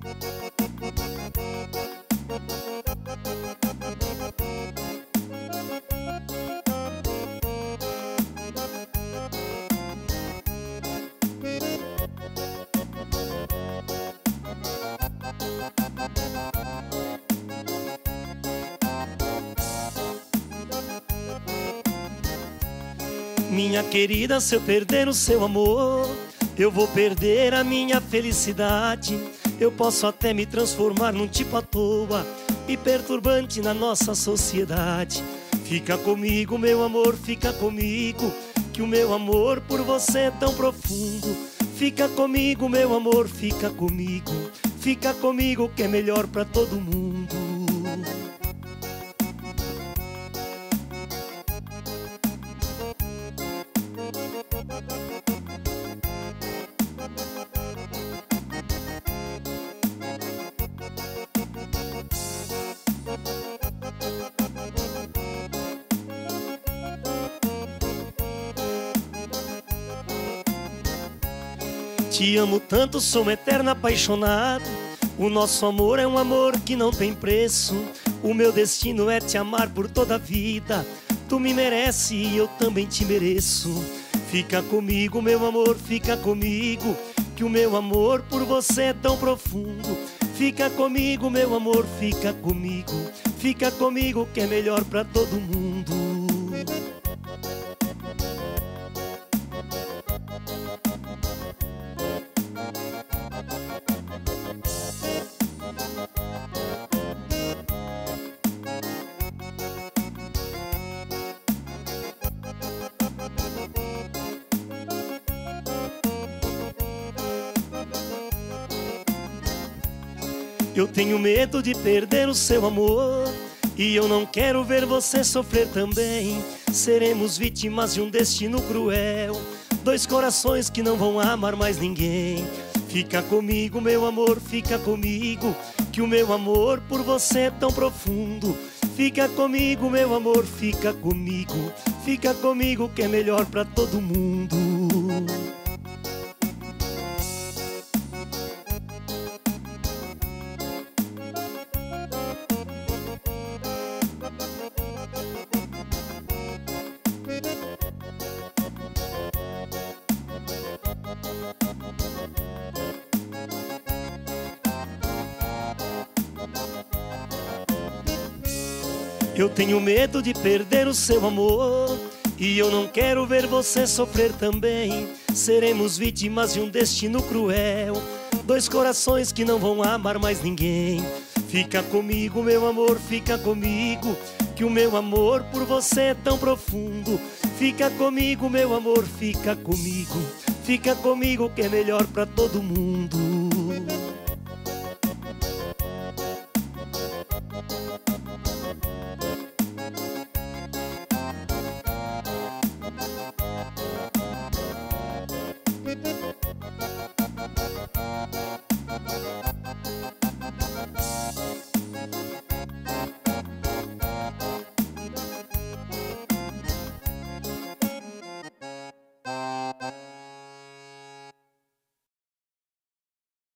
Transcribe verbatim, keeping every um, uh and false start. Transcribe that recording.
Minha querida, se eu perder o seu amor, eu vou perder a minha felicidade. Eu posso até me transformar num tipo à toa e perturbante na nossa sociedade. Fica comigo, meu amor, fica comigo, que o meu amor por você é tão profundo. Fica comigo, meu amor, fica comigo, fica comigo que é melhor pra todo mundo. Te amo tanto, sou um eterno apaixonado. O nosso amor é um amor que não tem preço. O meu destino é te amar por toda a vida. Tu me merece e eu também te mereço. Fica comigo, meu amor, fica comigo, que o meu amor por você é tão profundo. Fica comigo, meu amor, fica comigo, fica comigo que é melhor pra todo mundo. Eu tenho medo de perder o seu amor e eu não quero ver você sofrer também. Seremos vítimas de um destino cruel, dois corações que não vão amar mais ninguém. Fica comigo, meu amor, fica comigo, que o meu amor por você é tão profundo. Fica comigo, meu amor, fica comigo, fica comigo que é melhor pra todo mundo. Eu tenho medo de perder o seu amor e eu não quero ver você sofrer também. Seremos vítimas de um destino cruel, dois corações que não vão amar mais ninguém. Fica comigo, meu amor, fica comigo, que o meu amor por você é tão profundo. Fica comigo, meu amor, fica comigo, fica comigo que é melhor pra todo mundo.